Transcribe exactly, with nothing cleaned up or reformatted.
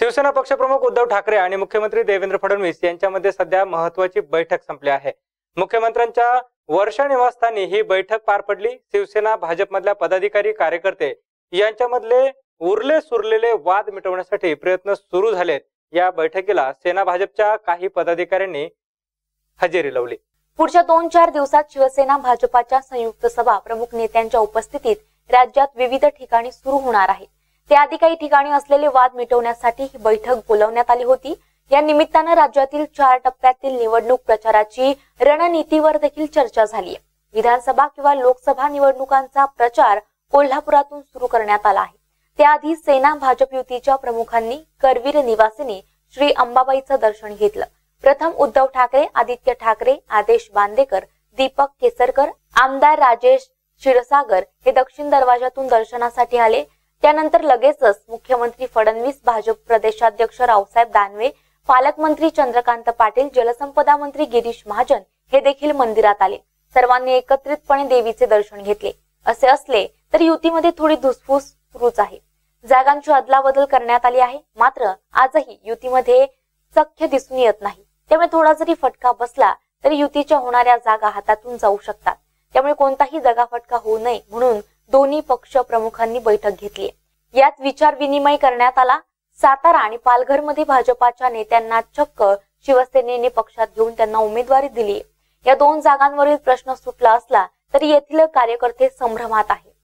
शिवसेना पक्षप्रमुख उद्धव ठाकरे आणि मुख्यमंत्री देवेंद्र फडणवीस यांच्यामध्ये सध्या महत्त्वाची बैठक संपली आहे। मुख्यमंत्र्यांच्या वर्षा निवासस्थानी ही बैठक पार पडली। शिवसेना भाजपमधल्या पदाधिकारी कार्यकर्ते यांच्यामधले उरले सुरलेले वाद मिटवण्यासाठी प्रयत्न सुरू झालेत। या बैठकीला सेना भाजपच्या काही पदाधिकाऱ्यांनी हजेरी लावली। पुढच्या दोन चार दिवसात शिवसेना भाजपाच्या संयुक्त सभा प्रमुख नेत्यांच्या उपस्थितीत राज्यात विविध ठिकाणी सुरू होणार आहे। त्याआधी काही ठिकाणी असलेले वाद मिटवण्यासाठी ही बैठक बोलावण्यात आली होती। या निमित्तानं राज्यातील चार टप्प्यातील निवडणूक प्रचाराची रणनीतीवर देखील चर्चा झाली आहे। विधानसभा किंवा लोकसभा निवडणुकांचा प्रचार कोल्हापुरातून सुरू करण्यात आला आहे। त्याआधी सेना भाजप युतीच्या प्रमुखांनी करवीर निवासिनी श्री अंबाबाईचं दर्शन घेतलं। प्रथम उद्धव ठाकरे, आदित्य ठाकरे, आदेश बांदेकर, दीपक केसरकर, आमदार राजेश क्षीरसागर हे दक्षिण दरवाजातून दर्शनासाठी आले। त्यानंतर लगेचच मुख्यमंत्री फडणवीस, भाजप प्रदेशाध्यक्ष रावसाहेब दानवे, पालकमंत्री चंद्रकांत पाटील, जलसंपदा मंत्री गिरीश महाजन हे देखील मंदिरात आले। सर्वांनी एकत्रितपणे देवीचे दर्शन घेतले। असे असले तर युतीमध्ये थोडी धुसफूस सुरूच आहे। जागांची अदलाबदल करण्यात आली आहे, मात्र आजही युतीमध्ये सख्य दिसून येत नाही। त्यामुळे थोडा जरी फटका बसला तरी युतीच्या होणाऱ्या जागा हातातून जाऊ शकतात। त्यामुळे कोणताही जागा फटका होऊ नये म्हणून दोन्ही पक्ष प्रमुखांनी बैठक घेतली। यात विचार विनिमय करण्यात आला। सातारा आणि पालघरमध्ये भाजपाच्या नेत्यांना चक्क शिवसेनेने पक्षात घेऊन त्यांना उमेदवारी दिली। या दोन जागांवरील प्रश्न सुटला असला तरी येथील कार्यकर्ते संभ्रमात आहेत।